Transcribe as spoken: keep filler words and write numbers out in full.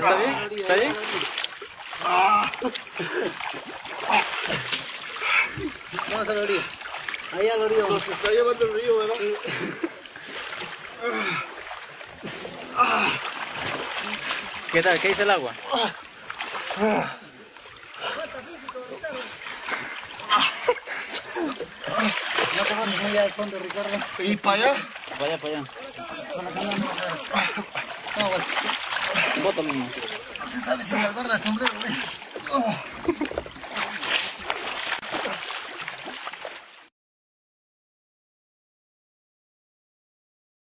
¿Está bien? ¿Está bien? Vamos a la orilla. Ahí a la orilla. Nos está llevando el río, ¿verdad? Sí. ¿Qué tal? ¿Qué dice el agua? No te vas muy al fondo, Ricardo. ¿Y para allá? Para allá, para allá. Con la cámara no vas a... No, bueno. Bótalo, no. No se sabe si salvar el sombrero, güey.